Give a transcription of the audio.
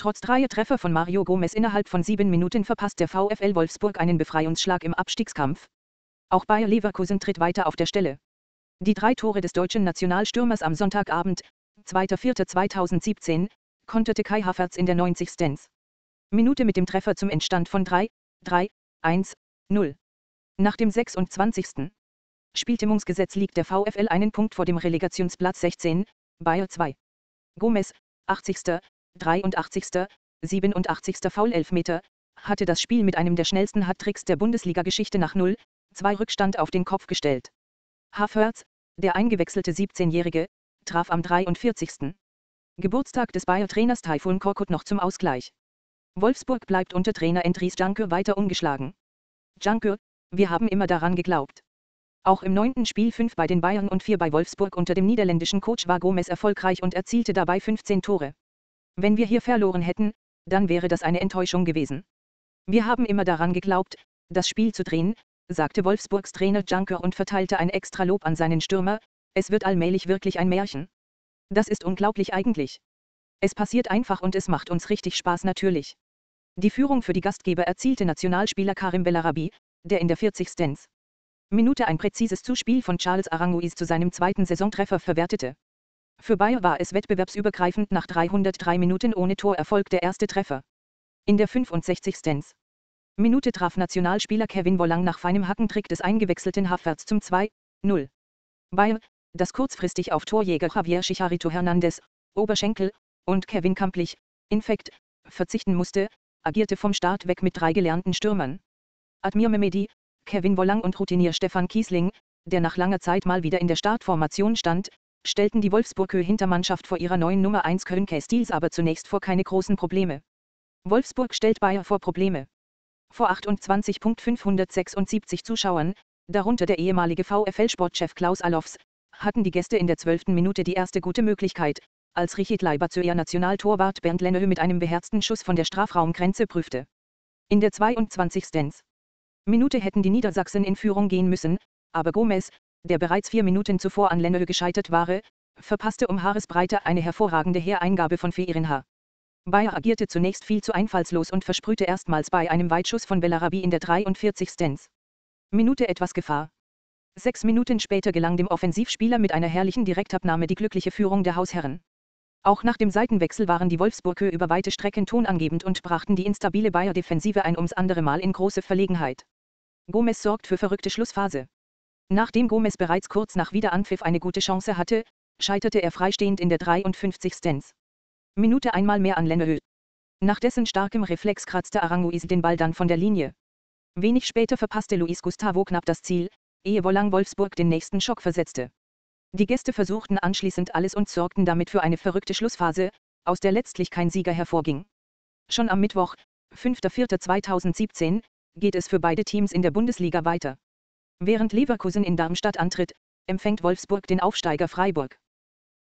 Trotz 3 Treffer von Mario Gomez innerhalb von 7 Minuten verpasst der VfL Wolfsburg einen Befreiungsschlag im Abstiegskampf. Auch Bayer Leverkusen tritt weiter auf der Stelle. Die 3 Tore des deutschen Nationalstürmers am Sonntagabend, 2.4.2017, konterte Kai Havertz in der 90. Minute mit dem Treffer zum Endstand von 3-1-0. Nach dem 26. Spieltimmungsgesetz liegt der VfL einen Punkt vor dem Relegationsplatz 16, Bayer 2. Gomez, 80., 83., 87. Foul-Elfmeter, hatte das Spiel mit einem der schnellsten Hattricks der Bundesliga-Geschichte nach 0-2 Rückstand auf den Kopf gestellt. Havertz, der eingewechselte 17-Jährige, traf am 43. Geburtstag des Bayer-Trainers Tayfun Korkut noch zum Ausgleich. Wolfsburg bleibt unter Trainer Andries Janker weiter ungeschlagen. Janker: Wir haben immer daran geglaubt. Auch im 9. Spiel 5 bei den Bayern und 4 bei Wolfsburg unter dem niederländischen Coach war Gomez erfolgreich und erzielte dabei 15 Tore. Wenn wir hier verloren hätten, dann wäre das eine Enttäuschung gewesen. Wir haben immer daran geglaubt, das Spiel zu drehen, sagte Wolfsburgs Trainer Janker und verteilte ein extra Lob an seinen Stürmer: Es wird allmählich wirklich ein Märchen. Das ist unglaublich eigentlich. Es passiert einfach und es macht uns richtig Spaß natürlich. Die Führung für die Gastgeber erzielte Nationalspieler Karim Bellarabi, der in der 40. Minute ein präzises Zuspiel von Charles Aranguiz zu seinem 2. Saisontreffer verwertete. Für Bayer war es wettbewerbsübergreifend nach 303 Minuten ohne Torerfolg der erste Treffer. In der 65. Minute traf Nationalspieler Kevin Volland nach feinem Hackentrick des eingewechselten Havertz zum 2-0. Bayer, das kurzfristig auf Torjäger Javier Chicharito Hernandez, Oberschenkel, und Kevin Kamplich, Infekt, verzichten musste, agierte vom Start weg mit 3 gelernten Stürmern. Admir Mehmedi, Kevin Volland und Routinier Stefan Kiesling, der nach langer Zeit mal wieder in der Startformation stand, stellten die Wolfsburger Hintermannschaft vor ihrer neuen Nummer 1 Köln Castils aber zunächst vor keine großen Probleme. Wolfsburg stellt Bayer vor Probleme. Vor 28.576 Zuschauern, darunter der ehemalige VfL-Sportchef Klaus Allofs, hatten die Gäste in der 12. Minute die erste gute Möglichkeit, als Richard Leiber zu ihr Nationaltorwart Bernd Lennehö mit einem beherzten Schuss von der Strafraumgrenze prüfte. In der 22. Minute hätten die Niedersachsen in Führung gehen müssen, aber Gomez, der bereits 4 Minuten zuvor an Lennehö gescheitert war, verpasste um Haaresbreite eine hervorragende Heereingabe von Feirinha. Bayer agierte zunächst viel zu einfallslos und versprühte erstmals bei einem Weitschuss von Bellarabi in der 43. Minute etwas Gefahr. 6 Minuten später gelang dem Offensivspieler mit einer herrlichen Direktabnahme die glückliche Führung der Hausherren. Auch nach dem Seitenwechsel waren die Wolfsburger über weite Strecken tonangebend und brachten die instabile Bayer-Defensive ein ums andere Mal in große Verlegenheit. Gomez sorgt für verrückte Schlussphase. Nachdem Gomez bereits kurz nach Wiederanpfiff eine gute Chance hatte, scheiterte er freistehend in der 53. Minute einmal mehr an Lennehö. Nach dessen starkem Reflex kratzte Aranguiz den Ball dann von der Linie. Wenig später verpasste Luis Gustavo knapp das Ziel, ehe Volland Wolfsburg den nächsten Schock versetzte. Die Gäste versuchten anschließend alles und sorgten damit für eine verrückte Schlussphase, aus der letztlich kein Sieger hervorging. Schon am Mittwoch, 5.4.2017, geht es für beide Teams in der Bundesliga weiter. Während Leverkusen in Darmstadt antritt, empfängt Wolfsburg den Aufsteiger Freiburg.